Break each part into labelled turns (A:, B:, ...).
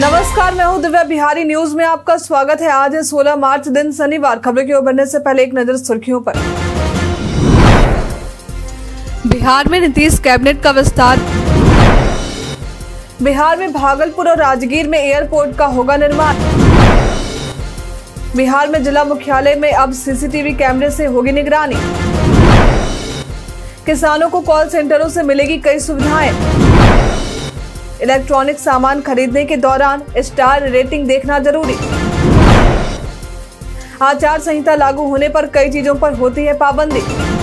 A: नमस्कार, मैं हूं दिव्या। बिहारी न्यूज में आपका स्वागत है। आज है 16 मार्च, दिन शनिवार। खबरों की ओर बढ़ने से पहले एक नजर सुर्खियों पर। बिहार में नीतीश कैबिनेट का विस्तार। बिहार में भागलपुर और राजगीर में एयरपोर्ट का होगा निर्माण। बिहार में जिला मुख्यालय में अब सीसीटीवी कैमरे से होगी निगरानी। किसानों को कॉल सेंटरों से मिलेगी कई सुविधाएं। इलेक्ट्रॉनिक सामान खरीदने के दौरान स्टार रेटिंग देखना जरूरी। आचार संहिता लागू होने पर कई चीजों पर होती है पाबंदी।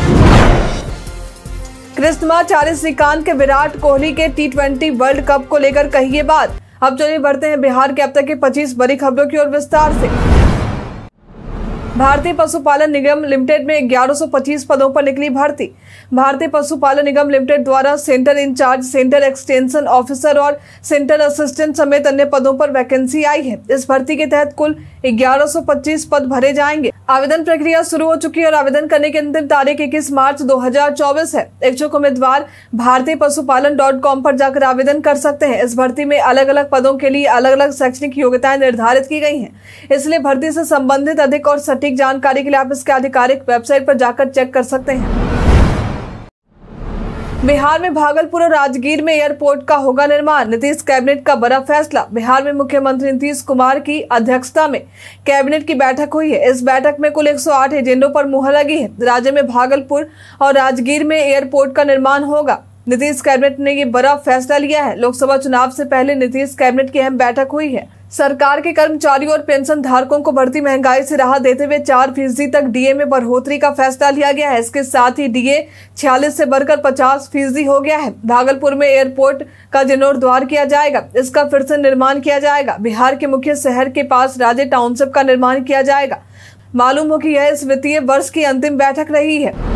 A: क्रिस्टमास श्रीकांत के विराट कोहली के T20 वर्ल्ड कप को लेकर कही ये बात। अब चलिए बढ़ते हैं बिहार के अब तक की 25 बड़ी खबरों की ओर विस्तार से। भारतीय पशुपालन निगम लिमिटेड में 1125 पदों पर निकली भर्ती। भारतीय पशुपालन निगम लिमिटेड द्वारा centre in charge, centre extension officer और सेंटर असिस्टेंट समेत अन्य पदों पर वैकेंसी आई है। इस भर्ती के तहत कुल 1125 पद भरे जाएंगे। आवेदन प्रक्रिया शुरू हो चुकी है और आवेदन करने की अंतिम तारीख 21 मार्च 2024 है। इच्छुक उम्मीदवार भारतीय पशुपालन.com पर जाकर आवेदन कर सकते हैं। इस भर्ती में अलग अलग पदों के लिए अलग अलग शैक्षणिक योग्यताएं निर्धारित की गई हैं। इसलिए भर्ती से संबंधित अधिक और सटीक जानकारी के लिए आप इसके आधिकारिक वेबसाइट पर जाकर चेक कर सकते हैं। बिहार में भागलपुर और राजगीर में एयरपोर्ट का होगा निर्माण। नीतीश कैबिनेट का बड़ा फैसला। बिहार में मुख्यमंत्री नीतीश कुमार की अध्यक्षता में कैबिनेट की बैठक हुई है। इस बैठक में कुल 108 एजेंडों पर मुहर लगी है। राज्य में भागलपुर और राजगीर में एयरपोर्ट का निर्माण होगा। नीतीश कैबिनेट ने ये बड़ा फैसला लिया है। लोकसभा चुनाव से पहले नीतीश कैबिनेट की अहम बैठक हुई है। सरकार के कर्मचारियों और पेंशन धारकों को बढ़ती महंगाई से राहत देते हुए 4% तक डीए में बढ़ोतरी का फैसला लिया गया है। इसके साथ ही डीए 46 से बढ़कर 50% हो गया है। भागलपुर में एयरपोर्ट का जीर्णोद्धार किया जाएगा। इसका फिर से निर्माण किया जाएगा। बिहार के मुख्य शहर के पास राजे टाउनशिप का निर्माण किया जाएगा। मालूम हो कि यह इस वित्तीय वर्ष की अंतिम बैठक रही है।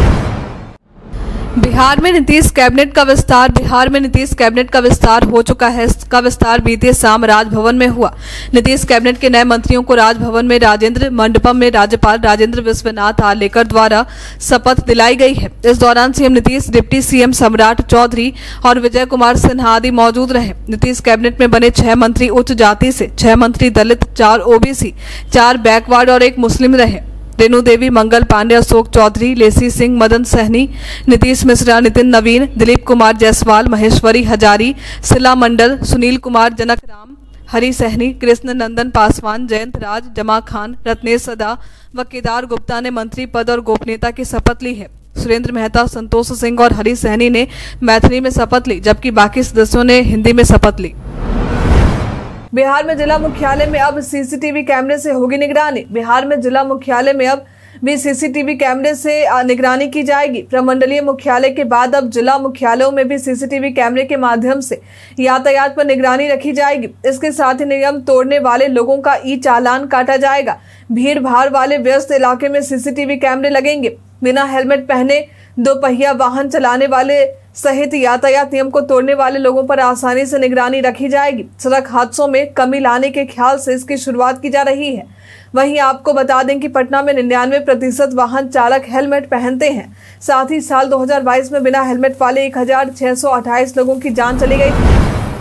A: बिहार में नीतीश कैबिनेट का विस्तार। बिहार में नीतीश कैबिनेट का विस्तार हो चुका है। इसका विस्तार बीते शाम राजभवन में हुआ। नीतीश कैबिनेट के नए मंत्रियों को राजभवन में राजेंद्र मंडपम में राज्यपाल राजेंद्र विश्वनाथ आर्लेकर द्वारा शपथ दिलाई गई है। इस दौरान सीएम नीतीश, डिप्टी सीएम सम्राट चौधरी और विजय कुमार सिन्हा आदि मौजूद रहे। नीतीश कैबिनेट में बने 6 मंत्री उच्च जाति से, 6 मंत्री दलित, 4 ओबीसी, 4 बैकवर्ड और 1 मुस्लिम रहे। रेणु देवी, मंगल पांडे, अशोक चौधरी, लेसी सिंह, मदन सहनी, नीतीश मिश्रा, नितिन नवीन, दिलीप कुमार जायसवाल, महेश्वरी हजारी, शिला मंडल, सुनील कुमार, जनक राम, हरि सहनी, कृष्ण नंदन पासवान, जयंत राज, जमा खान, रत्नेश सदा व केदार गुप्ता ने मंत्री पद और गोपनीयता की शपथ ली है। सुरेंद्र मेहता, संतोष सिंह और हरि सहनी ने मैथिली में शपथ ली, जबकि बाकी सदस्यों ने हिंदी में शपथ ली। बिहार में जिला मुख्यालय में अब सीसीटीवी कैमरे से होगी निगरानी। बिहार में जिला मुख्यालय में अब भी सीसीटीवी कैमरे से निगरानी की जाएगी। प्रमंडलीय मुख्यालय के बाद अब जिला मुख्यालयों में भी सीसीटीवी कैमरे के माध्यम से यातायात पर निगरानी रखी जाएगी। इसके साथ ही नियम तोड़ने वाले लोगों का ई चालान काटा जाएगा। भीड़ भाड़ वाले व्यस्त इलाके में सीसीटीवी कैमरे लगेंगे। बिना हेलमेट पहने 2 पहिया वाहन चलाने वाले सहित यातायात नियम को तोड़ने वाले लोगों पर आसानी से निगरानी रखी जाएगी। सड़क हादसों में कमी लाने के ख्याल से इसकी शुरुआत की जा रही है। वहीं आपको बता दें कि पटना में 99% वाहन चालक हेलमेट पहनते हैं। साथ ही साल 2022 में बिना हेलमेट वाले 1628 लोगों की जान चली गई थी।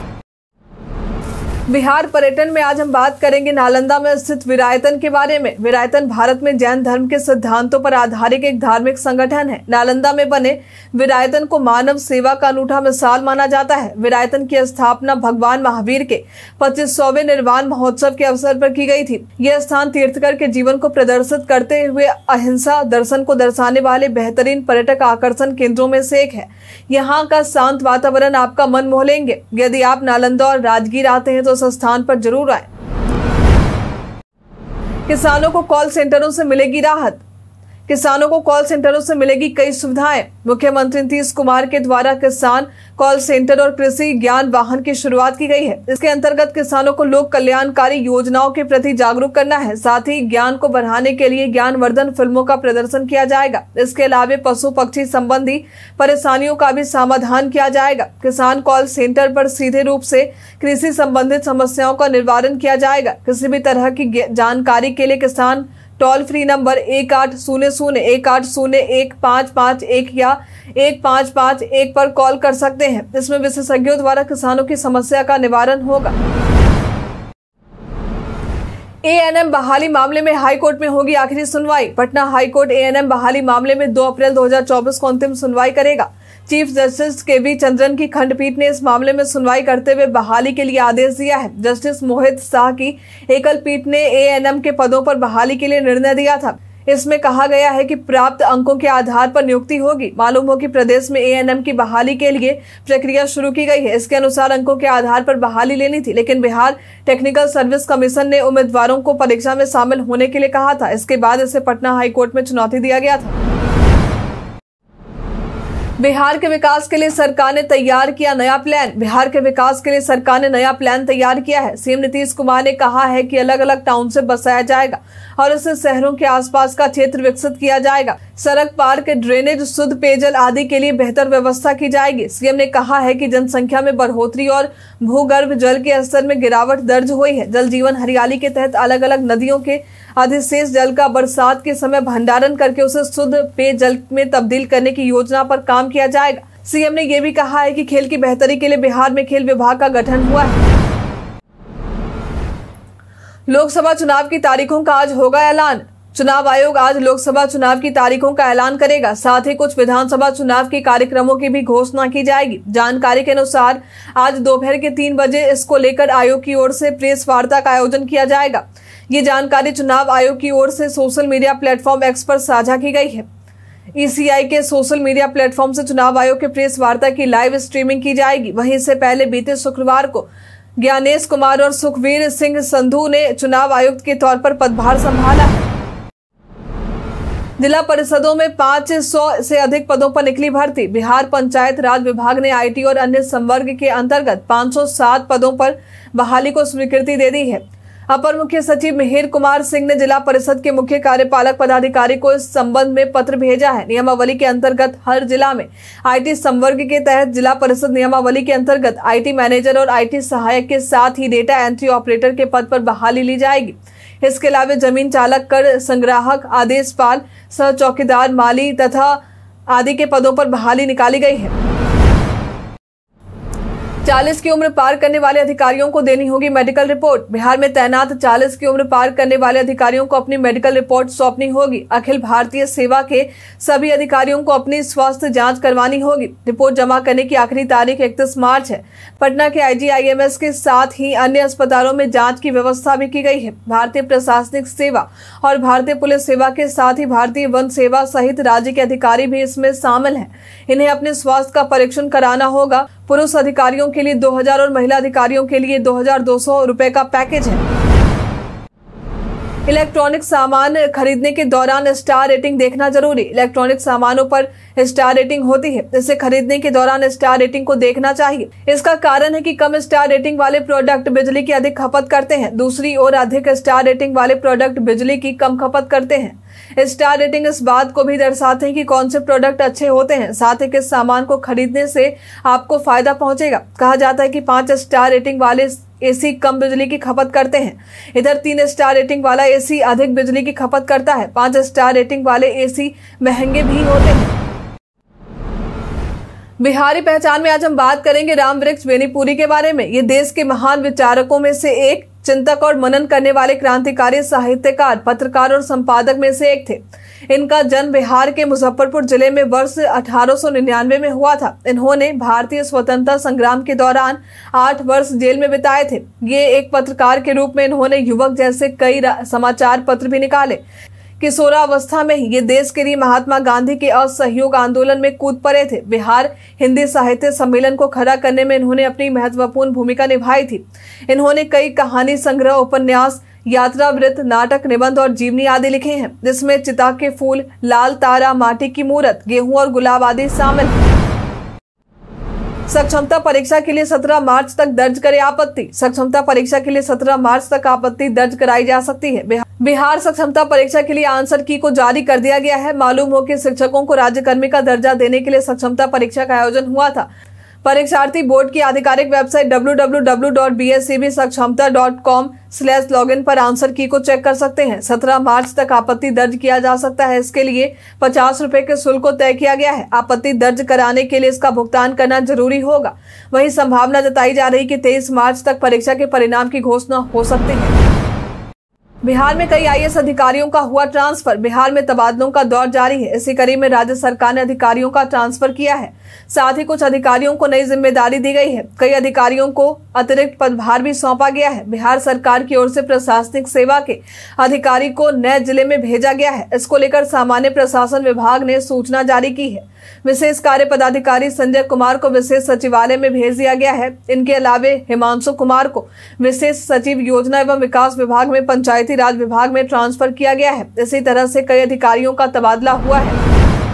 A: बिहार पर्यटन में आज हम बात करेंगे नालंदा में स्थित विरायतन के बारे में। विरायतन भारत में जैन धर्म के सिद्धांतों पर आधारित एक धार्मिक संगठन है। नालंदा में बने विरायतन को मानव सेवा का अनूठा मिसाल माना जाता है। विरायतन की स्थापना भगवान महावीर के 25वें निर्वाण महोत्सव के अवसर पर की गई थी। यह स्थान तीर्थकर के जीवन को प्रदर्शित करते हुए अहिंसा दर्शन को दर्शाने वाले बेहतरीन पर्यटक आकर्षण केंद्रों में से एक है। यहाँ का शांत वातावरण आपका मन मोह लेंगे। यदि आप नालंदा और राजगीर आते हैं तो उस स्थान पर जरूर आए। किसानों को कॉल सेंटरों से मिलेगी राहत। किसानों को कॉल सेंटरों से मिलेगी कई सुविधाएं। मुख्यमंत्री नीतीश कुमार के द्वारा किसान कॉल सेंटर और कृषि ज्ञान वाहन की शुरुआत की गई है। इसके अंतर्गत किसानों को लोक कल्याणकारी योजनाओं के प्रति जागरूक करना है। साथ ही ज्ञान को बढ़ाने के लिए ज्ञानवर्धन फिल्मों का प्रदर्शन किया जाएगा। इसके अलावा पशु पक्षी संबंधी परेशानियों का भी समाधान किया जाएगा। किसान कॉल सेंटर पर सीधे रूप से कृषि संबंधित समस्याओं का निवारण किया जाएगा। किसी भी तरह की जानकारी के लिए किसान टोल फ्री नंबर 1800-1801-1551 या 1551 पर कॉल कर सकते हैं। इसमें विशेषज्ञों द्वारा किसानों की समस्या का निवारण होगा। एएनएम बहाली मामले में हाईकोर्ट में होगी आखिरी सुनवाई। पटना हाईकोर्ट एएनएम बहाली मामले में 2 अप्रैल 2024 को अंतिम सुनवाई करेगा। चीफ जस्टिस केवी चंद्रन की खंडपीठ ने इस मामले में सुनवाई करते हुए बहाली के लिए आदेश दिया है। जस्टिस मोहित शाह की एकल पीठ ने एएनएम के पदों पर बहाली के लिए निर्णय दिया था। इसमें कहा गया है कि प्राप्त अंकों के आधार पर नियुक्ति होगी। मालूम हो कि प्रदेश में एएनएम की बहाली के लिए प्रक्रिया शुरू की गई है। इसके अनुसार अंकों के आधार पर बहाली लेनी थी, लेकिन बिहार टेक्निकल सर्विस कमीशन ने उम्मीदवारों को परीक्षा में शामिल होने के लिए कहा था। इसके बाद इसे पटना हाईकोर्ट में चुनौती दिया गया था। बिहार के विकास के लिए सरकार ने तैयार किया नया प्लान। बिहार के विकास के लिए सरकार ने नया प्लान तैयार किया है। सीएम नीतीश कुमार ने कहा है कि अलग अलग टाउनशिप बसाया जाएगा और इससे शहरों के आसपास का क्षेत्र विकसित किया जाएगा। सड़क, पार्क, ड्रेनेज, शुद्ध पेयजल आदि के लिए बेहतर व्यवस्था की जाएगी। सीएम ने कहा है कि जनसंख्या में बढ़ोतरी और भूगर्भ जल के स्तर में गिरावट दर्ज हुई है। जल जीवन हरियाली के तहत अलग अलग नदियों के अधिशेष जल का बरसात के समय भंडारण करके उसे शुद्ध पेयजल में तब्दील करने की योजना पर काम किया जाएगा। सीएम ने यह भी कहा है कि खेल की बेहतरी के लिए बिहार में खेल विभाग का गठन हुआ है। लोकसभा चुनाव की तारीखों का आज होगा ऐलान। चुनाव आयोग आज लोकसभा चुनाव की तारीखों का ऐलान करेगा। साथ ही कुछ विधानसभा चुनाव के कार्यक्रमों की भी घोषणा की जाएगी। जानकारी के अनुसार आज दोपहर के 3 बजे इसको लेकर आयोग की ओर से प्रेस वार्ता का आयोजन किया जाएगा। ये जानकारी चुनाव आयोग की ओर से सोशल मीडिया प्लेटफॉर्म एक्स पर साझा की गई है। ईसीआई के सोशल मीडिया प्लेटफॉर्म से चुनाव आयोग के प्रेस वार्ता की लाइव स्ट्रीमिंग की जाएगी। वहीं इससे पहले बीते शुक्रवार को ज्ञानेश कुमार और सुखवीर सिंह संधू ने चुनाव आयुक्त के तौर पर पदभार संभाला है। जिला परिषदों में 500 से अधिक पदों पर निकली भर्ती। बिहार पंचायत राज विभाग ने आईटी और अन्य संवर्ग के अंतर्गत 507 पदों पर बहाली को स्वीकृति दे दी है। अपर मुख्य सचिव मिहिर कुमार सिंह ने जिला परिषद के मुख्य कार्यपालक पदाधिकारी को इस संबंध में पत्र भेजा है। नियमावली के अंतर्गत हर जिला में आईटी संवर्ग के तहत जिला परिषद नियमावली के अंतर्गत आईटी मैनेजर और आईटी सहायक के साथ ही डेटा एंट्री ऑपरेटर के पद पर बहाली ली जाएगी। इसके अलावा जमीन चालक, कर संग्राहक, आदेशपाल, सह चौकीदार, माली तथा आदि के पदों पर बहाली निकाली गई है। 40 की उम्र पार करने वाले अधिकारियों को देनी होगी मेडिकल रिपोर्ट। बिहार में तैनात 40 की उम्र पार करने वाले अधिकारियों को अपनी मेडिकल रिपोर्ट सौंपनी होगी। अखिल भारतीय सेवा के सभी अधिकारियों को अपनी स्वास्थ्य जांच करवानी होगी। रिपोर्ट जमा करने की आखिरी तारीख 31 मार्च है। पटना के आईजीआईएमएस के साथ ही अन्य अस्पतालों में जांच की व्यवस्था भी की गई है। भारतीय प्रशासनिक सेवा और भारतीय पुलिस सेवा के साथ ही भारतीय वन सेवा सहित राज्य के अधिकारी भी इसमें शामिल हैं। इन्हें अपने स्वास्थ्य का परीक्षण कराना होगा। पुरुष अधिकारियों के लिए 2000 और महिला अधिकारियों के लिए 2200 रुपए का पैकेज है। इलेक्ट्रॉनिक सामान खरीदने के दौरान स्टार रेटिंग देखना जरूरी। इलेक्ट्रॉनिक सामानों पर स्टार रेटिंग होती है। इसे खरीदने के दौरान स्टार रेटिंग को देखना चाहिए। इसका कारण है कि कम स्टार रेटिंग वाले प्रोडक्ट बिजली की अधिक खपत करते हैं। दूसरी ओर अधिक स्टार रेटिंग वाले प्रोडक्ट बिजली की कम खपत करते हैं। स्टार रेटिंग इस बात को भी दर्शाते हैं कि कौन से प्रोडक्ट अच्छे होते हैं, साथ ही किस सामान को खरीदने से आपको फायदा पहुंचेगा। कहा जाता है कि 5 स्टार रेटिंग वाले एसी कम बिजली की खपत करते हैं। इधर 3 स्टार रेटिंग वाला एसी अधिक बिजली की खपत करता है। 5 स्टार रेटिंग वाले एसी महंगे भी होते हैं। बिहारी पहचान में आज हम बात करेंगे राम वृक्ष बेनीपुरी के बारे में। ये देश के महान विचारकों में से एक, चिंतक और मनन करने वाले क्रांतिकारी साहित्यकार, पत्रकार और संपादक में से एक थे। इनका जन्म बिहार के मुजफ्फरपुर जिले में वर्ष 1899 में हुआ था। इन्होंने भारतीय स्वतंत्रता संग्राम के दौरान 8 वर्ष जेल में बिताए थे। ये एक पत्रकार के रूप में इन्होंने युवक जैसे कई समाचार पत्र भी निकाले। किशोरावस्था में ये देश के लिए महात्मा गांधी के असहयोग आंदोलन में कूद पड़े थे। बिहार हिंदी साहित्य सम्मेलन को खड़ा करने में इन्होंने अपनी महत्वपूर्ण भूमिका निभाई थी। इन्होंने कई कहानी संग्रह, उपन्यास, यात्रा वृत्त, नाटक, निबंध और जीवनी आदि लिखे हैं, जिसमें चिता के फूल, लाल तारा, माटी की मूरत, गेहूं और गुलाब आदि शामिल हैं। सक्षमता परीक्षा के लिए 17 मार्च तक दर्ज करे आपत्ति। सक्षमता परीक्षा के लिए 17 मार्च तक आपत्ति दर्ज कराई जा सकती है। बिहार सक्षमता परीक्षा के लिए आंसर की को जारी कर दिया गया है। मालूम हो कि शिक्षकों को राज्यकर्मी का दर्जा देने के लिए सक्षमता परीक्षा का आयोजन हुआ था। परीक्षार्थी बोर्ड की आधिकारिक वेबसाइट www.bscbsakshamta.com/login पर आंसर की को चेक कर सकते हैं। 17 मार्च तक आपत्ति दर्ज किया जा सकता है। इसके लिए 50 रुपए के शुल्क को तय किया गया है। आपत्ति दर्ज कराने के लिए इसका भुगतान करना जरूरी होगा। वहीं संभावना जताई जा रही कि 23 मार्च तक परीक्षा के परिणाम की घोषणा हो सकती है। बिहार में कई आईएएस अधिकारियों का हुआ ट्रांसफर। बिहार में तबादलों का दौर जारी है। इसी कड़ी में राज्य सरकार ने अधिकारियों का ट्रांसफर किया है। साथ ही कुछ अधिकारियों को नई जिम्मेदारी दी गई है। कई अधिकारियों को अतिरिक्त पदभार भी सौंपा गया है। बिहार सरकार की ओर से प्रशासनिक सेवा के अधिकारी को नए जिले में भेजा गया है। इसको लेकर सामान्य प्रशासन विभाग ने सूचना जारी की है। विशेष कार्य पदाधिकारी संजय कुमार को विशेष सचिवालय में भेज दिया गया है। इनके अलावे हिमांशु कुमार को विशेष सचिव योजना एवं विकास विभाग में पंचायती राज विभाग में ट्रांसफर किया गया है। इसी तरह से कई अधिकारियों का तबादला हुआ है।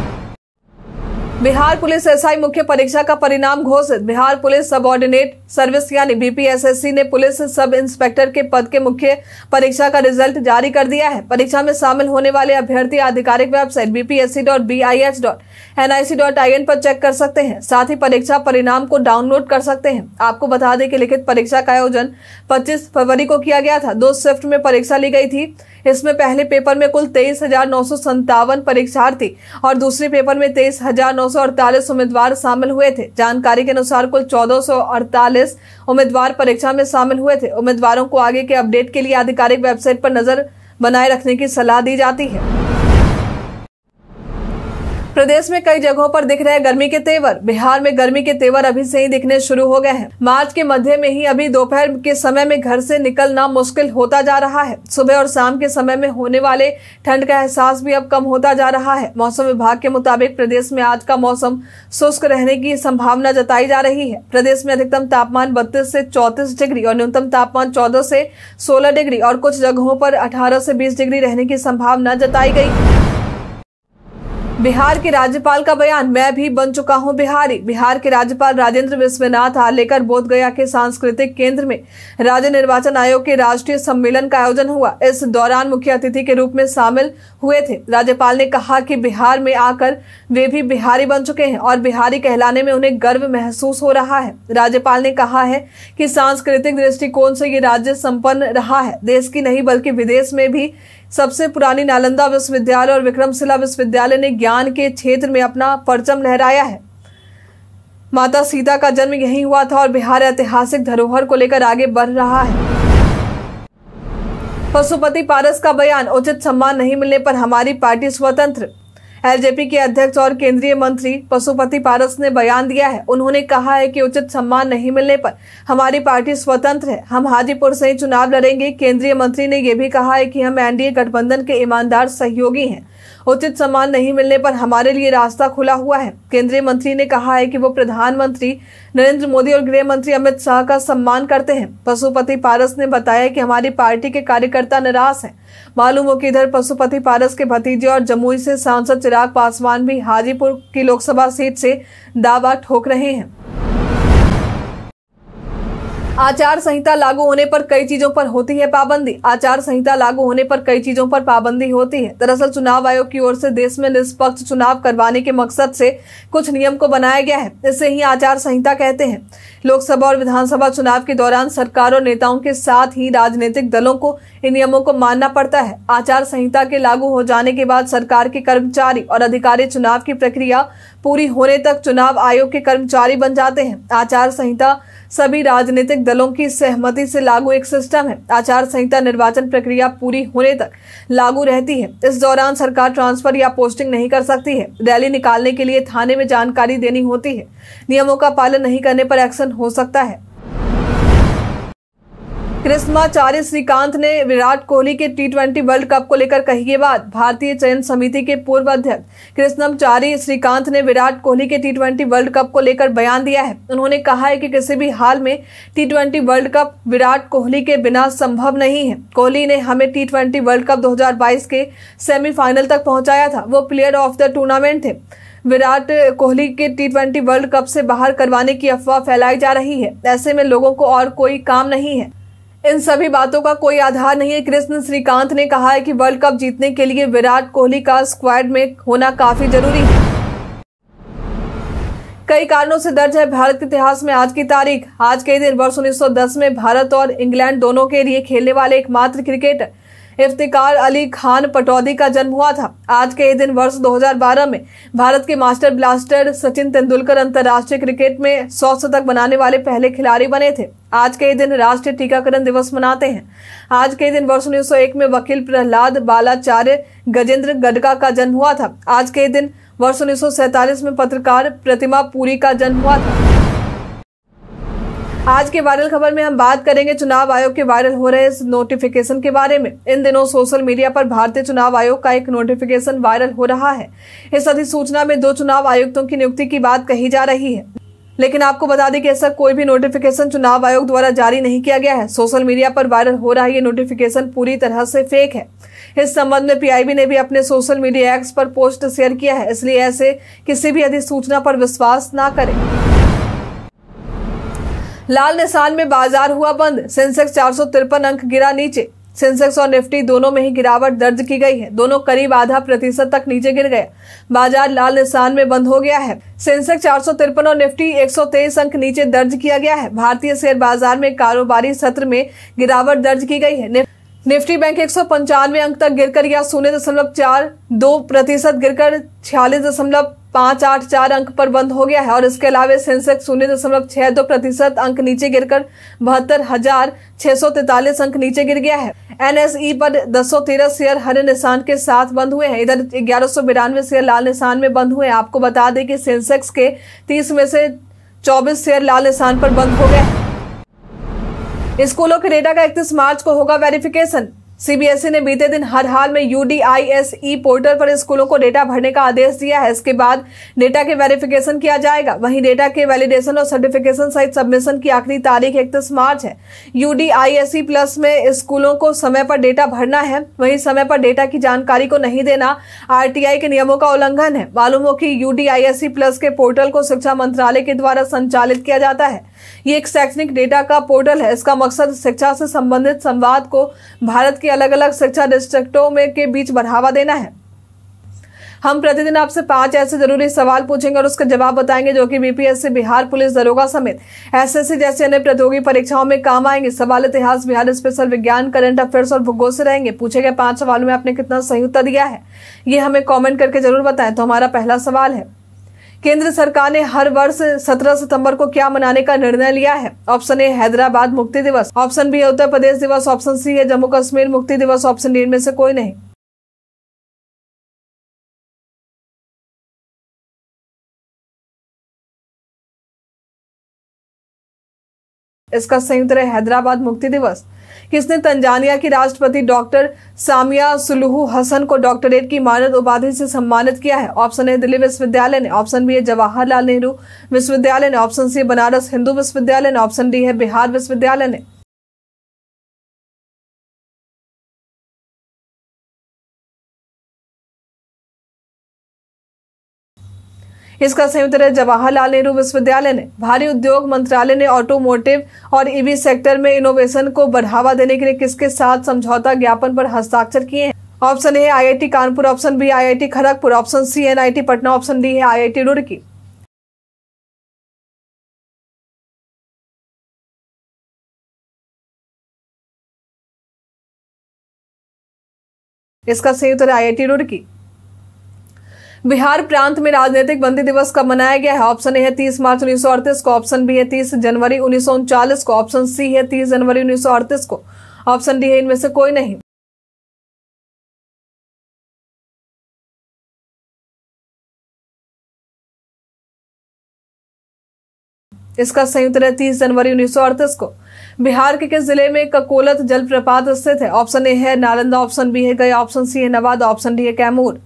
A: बिहार पुलिस एसआई मुख्य परीक्षा का परिणाम घोषित। बिहार पुलिस सबऑर्डिनेट सर्विस यानी बीपीएसएससी ने पुलिस सब इंस्पेक्टर के पद के मुख्य परीक्षा का रिजल्ट जारी कर दिया है। परीक्षा में शामिल होने वाले अभ्यर्थी आधिकारिक वेबसाइट bpsc.bih.nic.in पर चेक कर सकते हैं। साथ ही परीक्षा परिणाम को डाउनलोड कर सकते हैं। आपको बता दें कि लिखित परीक्षा का आयोजन 25 फरवरी को किया गया था। 2 शिफ्ट में परीक्षा ली गई थी। इसमें पहले पेपर में कुल 23,957 परीक्षार्थी और दूसरे पेपर में 23,948 उम्मीदवार शामिल हुए थे। जानकारी के अनुसार कुल 1,448 उम्मीदवार परीक्षा में शामिल हुए थे। उम्मीदवारों को आगे के अपडेट के लिए आधिकारिक वेबसाइट पर नजर बनाए रखने की सलाह दी जाती है। प्रदेश में कई जगहों पर दिख रहे गर्मी के तेवर। बिहार में गर्मी के तेवर अभी से ही दिखने शुरू हो गए हैं। मार्च के मध्य में ही अभी दोपहर के समय में घर से निकलना मुश्किल होता जा रहा है। सुबह और शाम के समय में होने वाले ठंड का एहसास भी अब कम होता जा रहा है। मौसम विभाग के मुताबिक प्रदेश में आज का मौसम शुष्क रहने की संभावना जताई जा रही है। प्रदेश में अधिकतम तापमान 32 से 34 डिग्री और न्यूनतम तापमान 14 से 16 डिग्री और कुछ जगहों पर 18 से 20 डिग्री रहने की संभावना जताई गई है। बिहार के राज्यपाल का बयान, मैं भी बन चुका हूं बिहारी। बिहार के राज्यपाल राजेंद्र विश्वनाथ आर्लेकर बोधगया के सांस्कृतिक केंद्र में राज्य निर्वाचन आयोग के राष्ट्रीय सम्मेलन का आयोजन हुआ। इस दौरान मुख्य अतिथि के रूप में शामिल हुए थे। राज्यपाल ने कहा कि बिहार में आकर वे भी बिहारी बन चुके हैं और बिहारी कहलाने में उन्हें गर्व महसूस हो रहा है। राज्यपाल ने कहा है कि सांस्कृतिक दृष्टिकोण से ये राज्य संपन्न रहा है। देश की नहीं बल्कि विदेश में भी सबसे पुरानी नालंदा विश्वविद्यालय और विक्रमशिला विश्वविद्यालय ने ज्ञान के क्षेत्र में अपना परचम लहराया है। माता सीता का जन्म यहीं हुआ था और बिहार ऐतिहासिक धरोहर को लेकर आगे बढ़ रहा है। पशुपति पारस का बयान, उचित सम्मान नहीं मिलने पर हमारी पार्टी स्वतंत्र। एलजेपी के अध्यक्ष और केंद्रीय मंत्री पशुपति पारस ने बयान दिया है। उन्होंने कहा है कि उचित सम्मान नहीं मिलने पर हमारी पार्टी स्वतंत्र है। हम हाजीपुर से ही चुनाव लड़ेंगे। केंद्रीय मंत्री ने यह भी कहा है कि हम एनडीए गठबंधन के ईमानदार सहयोगी हैं। उचित सम्मान नहीं मिलने पर हमारे लिए रास्ता खुला हुआ है। केंद्रीय मंत्री ने कहा है कि वो प्रधानमंत्री नरेंद्र मोदी और गृह मंत्री अमित शाह का सम्मान करते हैं। पशुपति पारस ने बताया कि हमारी पार्टी के कार्यकर्ता निराश हैं। मालूम हो कि इधर पशुपति पारस के भतीजे और जमुई से सांसद चिराग पासवान भी हाजीपुर की लोकसभा सीट से दावा ठोक रहे हैं। आचार संहिता लागू होने पर कई चीजों पर होती है पाबंदी। आचार संहिता लागू होने पर कई चीजों पर पाबंदी होती है। दरअसल चुनाव आयोग की ओर से देश में निष्पक्ष चुनाव करवाने के मकसद से कुछ नियम को बनाया गया है। इसे ही आचार संहिता कहते हैं। लोकसभा और विधानसभा चुनाव के दौरान सरकार और नेताओं के साथ ही राजनीतिक दलों को इन नियमों को मानना पड़ता है। आचार संहिता के लागू हो जाने के बाद सरकार के कर्मचारी और अधिकारी चुनाव की प्रक्रिया पूरी होने तक चुनाव आयोग के कर्मचारी बन जाते हैं। आचार संहिता सभी राजनीतिक दलों की सहमति से लागू एक सिस्टम है। आचार संहिता निर्वाचन प्रक्रिया पूरी होने तक लागू रहती है। इस दौरान सरकार ट्रांसफर या पोस्टिंग नहीं कर सकती है। रैली निकालने के लिए थाने में जानकारी देनी होती है। नियमों का पालन नहीं करने पर एक्शन हो सकता है। कृष्णाचार्य श्रीकांत ने विराट कोहली के टी20 वर्ल्ड कप को लेकर कही ये बात। भारतीय चयन समिति के पूर्व अध्यक्ष कृष्णाचार्य श्रीकांत ने विराट कोहली के टी20 वर्ल्ड कप को लेकर बयान दिया है। उन्होंने कहा है कि किसी भी हाल में टी20 वर्ल्ड कप विराट कोहली के बिना संभव नहीं है। कोहली ने हमें टी20 वर्ल्ड कप 2022 के सेमीफाइनल तक पहुंचाया था। वो प्लेयर ऑफ द टूर्नामेंट थे। विराट कोहली के टी20 वर्ल्ड कप से बाहर करवाने की अफवाह फैलाई जा रही है। ऐसे में लोगों को और कोई काम नहीं है। इन सभी बातों का कोई आधार नहीं है। कृष्ण श्रीकांत ने कहा है कि वर्ल्ड कप जीतने के लिए विराट कोहली का स्क्वाड में होना काफी जरूरी है। कई कारणों से दर्ज है भारत के इतिहास में आज की तारीख। आज के दिन वर्ष 1910 में भारत और इंग्लैंड दोनों के लिए खेलने वाले एकमात्र क्रिकेटर इफ्तिकार अली खान पटौदी का जन्म हुआ था। आज के दिन वर्ष 2012 में भारत के मास्टर ब्लास्टर सचिन तेंदुलकर अंतर्राष्ट्रीय क्रिकेट में 100 शतक बनाने वाले पहले खिलाड़ी बने थे। आज के दिन राष्ट्रीय टीकाकरण दिवस मनाते हैं। आज के दिन वर्ष 1901 में वकील प्रहलाद बालाचार्य गजेंद्र गडका का जन्म हुआ था। आज के दिन वर्ष 1947 में पत्रकार प्रतिमा पुरी का जन्म हुआ था। आज के वायरल खबर में हम बात करेंगे चुनाव आयोग के वायरल हो रहे इस नोटिफिकेशन के बारे में। इन दिनों सोशल मीडिया पर भारतीय चुनाव आयोग का एक नोटिफिकेशन वायरल हो रहा है। इस अधिसूचना में 2 चुनाव आयुक्तों की नियुक्ति की बात कही जा रही है, लेकिन आपको बता दें कि ऐसा कोई भी नोटिफिकेशन चुनाव आयोग द्वारा जारी नहीं किया गया है। सोशल मीडिया पर वायरल हो रहा ये नोटिफिकेशन पूरी तरह से फेक है। इस संबंध में पीआईबी ने भी अपने सोशल मीडिया एक्स पर पोस्ट शेयर किया है, इसलिए ऐसे किसी भी अधिसूचना पर विश्वास न करें। लाल निशान में बाजार हुआ बंद। सेंसेक्स 453 अंक गिरा नीचे। सेंसेक्स और निफ्टी दोनों में ही गिरावट दर्ज की गई है। दोनों करीब आधा % तक नीचे गिर गए। बाजार लाल निशान में बंद हो गया है। सेंसेक्स 453 और निफ्टी 123 अंक नीचे दर्ज किया गया है। भारतीय शेयर बाजार में कारोबारी सत्र में गिरावट दर्ज की गई है। निफ्टी बैंक 195 अंक तक गिरकर या 0.42% गिरकर 46.584 अंक पर बंद हो गया है और इसके अलावा सेंसेक्स 0.62% अंक नीचे गिरकर 72,643 अंक नीचे गिर गया है। एनएसई पर 213 शेयर हरे निशान के साथ बंद हुए हैं। इधर 1192 शेयर लाल निशान में बंद हुए हैं। आपको बता दें कि सेंसेक्स के 30 में से 24 शेयर लाल निशान पर बंद हो गए हैं। स्कूलों के डेटा का 31 मार्च को होगा वेरिफिकेशन। सीबीएसई ने बीते दिन हर हाल में यूडीआईएसई पोर्टल पर स्कूलों को डेटा भरने का आदेश दिया है। इसके बाद डेटा के वेरिफिकेशन किया जाएगा। वहीं डेटा के वैलिडेशन और सर्टिफिकेशन सहित सबमिशन की आखिरी तारीख 31 मार्च है। यूडीआईएसई प्लस में स्कूलों को समय पर डेटा भरना है। वहीं समय पर डेटा की जानकारी को नहीं देना आरटीआई के नियमों का उल्लंघन है। मालूम हो कि यूडीआईएसई प्लस के पोर्टल को शिक्षा मंत्रालय के द्वारा संचालित किया जाता है। ये एक शैक्षणिक डेटा का पोर्टल है। इसका मकसद शिक्षा से संबंधित संवाद को भारत के अलग अलग शिक्षा डिस्ट्रिक्टों में के बीच बढ़ावा देना है। हम प्रतिदिन आपसे 5 ऐसे जरूरी सवाल पूछेंगे और उसका जवाब बताएंगे जो कि बीपीएससी, बिहार पुलिस दरोगा समेत एसएससी जैसे अन्य प्रतियोगी परीक्षाओं में काम आएंगे। सवाल इतिहास, बिहार स्पेशल, विज्ञान, करंट अफेयर्स और भूगोल से रहेंगे। पूछे गए 5 सवालों में आपने कितना सही उत्तर दिया है, ये हमें कॉमेंट करके जरूर बताएं। तो हमारा पहला सवाल है, केंद्र सरकार ने हर वर्ष 17 सितंबर को क्या मनाने का निर्णय लिया है? ऑप्शन ए हैदराबाद मुक्ति दिवस, ऑप्शन बी है उत्तर प्रदेश दिवस, ऑप्शन सी है जम्मू कश्मीर मुक्ति दिवस, ऑप्शन डी में से कोई नहीं। इसका सही उत्तर है हैदराबाद मुक्ति दिवस। किसने तंजानिया की राष्ट्रपति डॉक्टर सामिया सुलूहू हसन को डॉक्टरेट की मानद उपाधि से सम्मानित किया है? ऑप्शन ए दिल्ली विश्वविद्यालय ने, ऑप्शन बी है जवाहरलाल नेहरू विश्वविद्यालय ने, ऑप्शन सी बनारस हिंदू विश्वविद्यालय ने, ऑप्शन डी है बिहार विश्वविद्यालय ने। इसका सही उत्तर है जवाहरलाल नेहरू विश्वविद्यालय ने। भारी उद्योग मंत्रालय ने ऑटोमोटिव और ईवी सेक्टर में इनोवेशन को बढ़ावा देने के लिए किसके साथ समझौता ज्ञापन पर हस्ताक्षर किए हैं? Option A IIT Kanpur, option B IIT Kharagpur, option C NIT Patna, option D है आईआईटी रुड़की। इसका सही उत्तर है आईआईटी रुड़की। बिहार प्रांत में राजनीतिक बंदी दिवस कब मनाया गया है? ऑप्शन ए है 30 मार्च 1938 को, ऑप्शन बी है 30 जनवरी 1939 को, ऑप्शन सी है 30 जनवरी 1938 को, ऑप्शन डी है इनमें से कोई नहीं। इसका सही उत्तर है 30 जनवरी 1938 को। बिहार के किस जिले में ककोलत जलप्रपात स्थित है? ऑप्शन ए है नालंदा, ऑप्शन बी है गया, ऑप्शन सी है नवादा, ऑप्शन डी है कैमूर।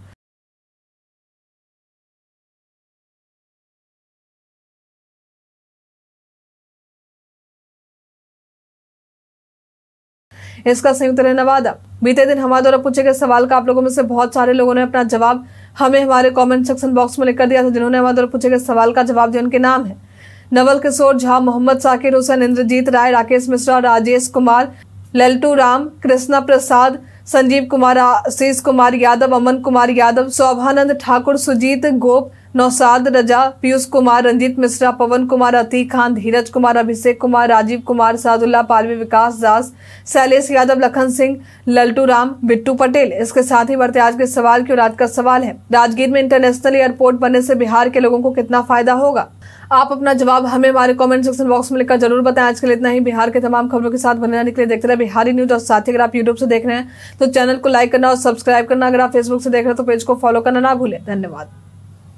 A: इसका सही उत्तर है नवादा। बीते दिन हमारे द्वारा पूछे गए सवाल का आप लोगों में से बहुत सारे लोगों ने अपना जवाब हमें हमारे कमेंट सेक्शन बॉक्स में लिखकर दिया था। जिन्होंने हमारे द्वारा पूछे गए सवाल का जवाब दिया उनके नाम है नवल किशोर झा, मोहम्मद साकिर हुसैन, इंद्रजीत राय, राकेश मिश्रा, राजेश कुमार, ललटू राम, कृष्णा प्रसाद, संजीव कुमार, आशीष कुमार यादव, अमन कुमार यादव, शोभानंद ठाकुर, सुजीत गोप, नौसाद रजा, पीयूष कुमार, रंजीत मिश्रा, पवन कुमार, अतीक खान, धीरज कुमार, अभिषेक कुमार, राजीव कुमार, सादुल्ला पालवी, विकास दास, शैलेश यादव, लखन सिंह, लल्टू राम, बिट्टू पटेल। इसके साथ ही बढ़ते आज के सवाल की। और आज का सवाल है, राजगीर में इंटरनेशनल एयरपोर्ट बनने से बिहार के लोगों को कितना फायदा होगा? आप अपना जवाब हमें हमारे कमेंट सेक्शन बॉक्स में लिखकर जरूर बताएं। आज के लिए इतना ही। बिहार के तमाम खबरों के साथ बने रहने के लिए देखते रहे बिहारी न्यूज। और साथ ही अगर आप यूट्यूब से देख रहे हैं तो चैनल को लाइक करना और सब्सक्राइब करना, अगर आप फेसबुक से देख रहे हैं तो पेज को फॉलो करना ना भूलें। धन्यवाद।